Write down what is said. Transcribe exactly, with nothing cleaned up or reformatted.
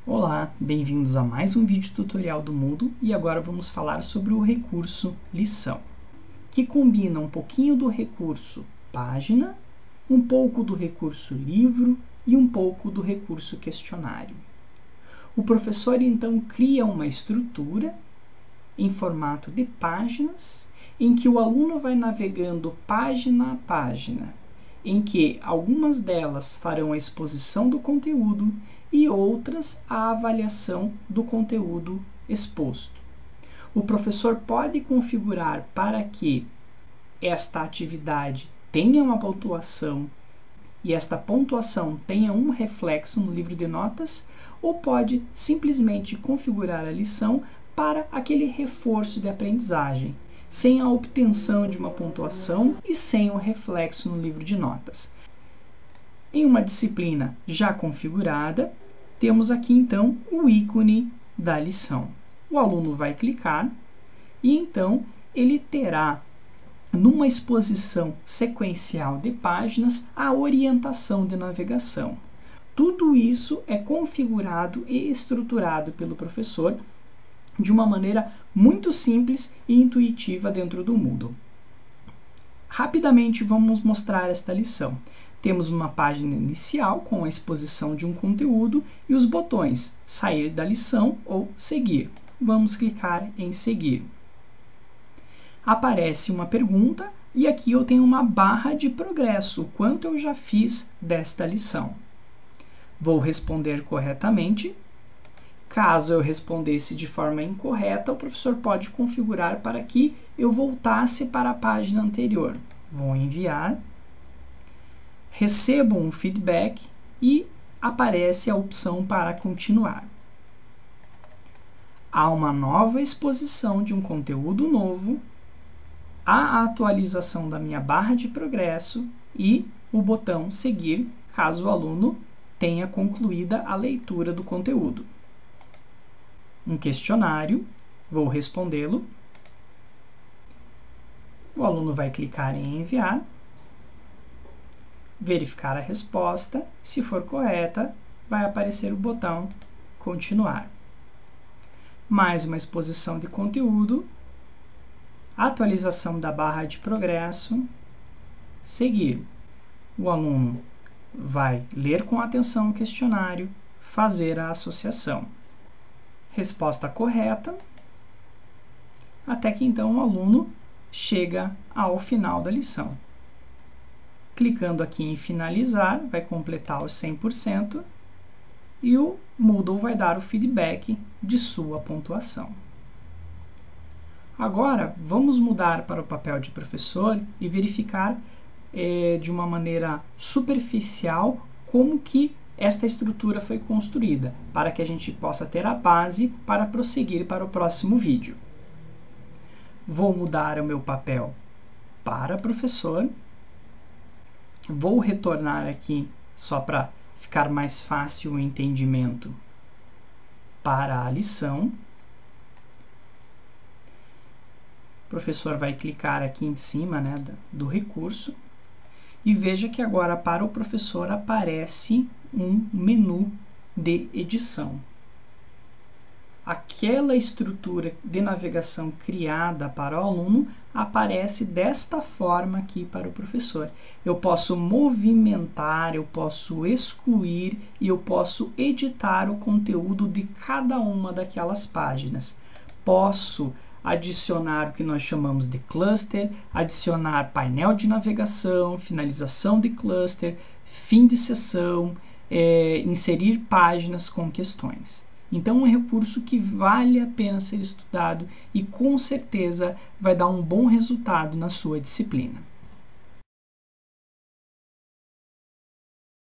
Olá, bem-vindos a mais um vídeo tutorial do Moodle e agora vamos falar sobre o recurso lição, que combina um pouquinho do recurso página, um pouco do recurso livro e um pouco do recurso questionário. O professor então cria uma estrutura em formato de páginas, em que o aluno vai navegando página a página, em que algumas delas farão a exposição do conteúdo e outras a avaliação do conteúdo exposto. O professor pode configurar para que esta atividade tenha uma pontuação e esta pontuação tenha um reflexo no livro de notas, ou pode simplesmente configurar a lição para aquele reforço de aprendizagem, sem a obtenção de uma pontuação e sem um reflexo no livro de notas. Em uma disciplina já configurada, temos aqui então o ícone da lição. O aluno vai clicar e então ele terá, numa exposição sequencial de páginas, a orientação de navegação. Tudo isso é configurado e estruturado pelo professor de uma maneira muito simples e intuitiva dentro do Moodle. Rapidamente vamos mostrar esta lição. Temos uma página inicial com a exposição de um conteúdo e os botões sair da lição ou seguir. Vamos clicar em seguir. Aparece uma pergunta e aqui eu tenho uma barra de progresso, o quanto eu já fiz desta lição. Vou responder corretamente. Caso eu respondesse de forma incorreta, o professor pode configurar para que eu voltasse para a página anterior. Vou enviar. Recebo um feedback e aparece a opção para continuar. Há uma nova exposição de um conteúdo novo, a atualização da minha barra de progresso e o botão seguir, caso o aluno tenha concluída a leitura do conteúdo. Um questionário, vou respondê-lo. O aluno vai clicar em enviar, verificar a resposta, se for correta, vai aparecer o botão continuar. Mais uma exposição de conteúdo, atualização da barra de progresso, seguir. O aluno vai ler com atenção o questionário, fazer a associação. Resposta correta, até que então o aluno chega ao final da lição. Clicando aqui em finalizar, vai completar os cem por cento e o Moodle vai dar o feedback de sua pontuação. Agora, vamos mudar para o papel de professor e verificar eh, de uma maneira superficial como que esta estrutura foi construída, para que a gente possa ter a base para prosseguir para o próximo vídeo. Vou mudar o meu papel para professor. Vou retornar aqui, só para ficar mais fácil o entendimento, para a lição. O professor vai clicar aqui em cima, né, do recurso e veja que agora para o professor aparece um menu de edição. Aquela estrutura de navegação criada para o aluno aparece desta forma aqui para o professor. Eu posso movimentar, eu posso excluir e eu posso editar o conteúdo de cada uma daquelas páginas. Posso adicionar o que nós chamamos de cluster, adicionar painel de navegação, finalização de cluster, fim de sessão, é, inserir páginas com questões. Então, é um recurso que vale a pena ser estudado e com certeza vai dar um bom resultado na sua disciplina.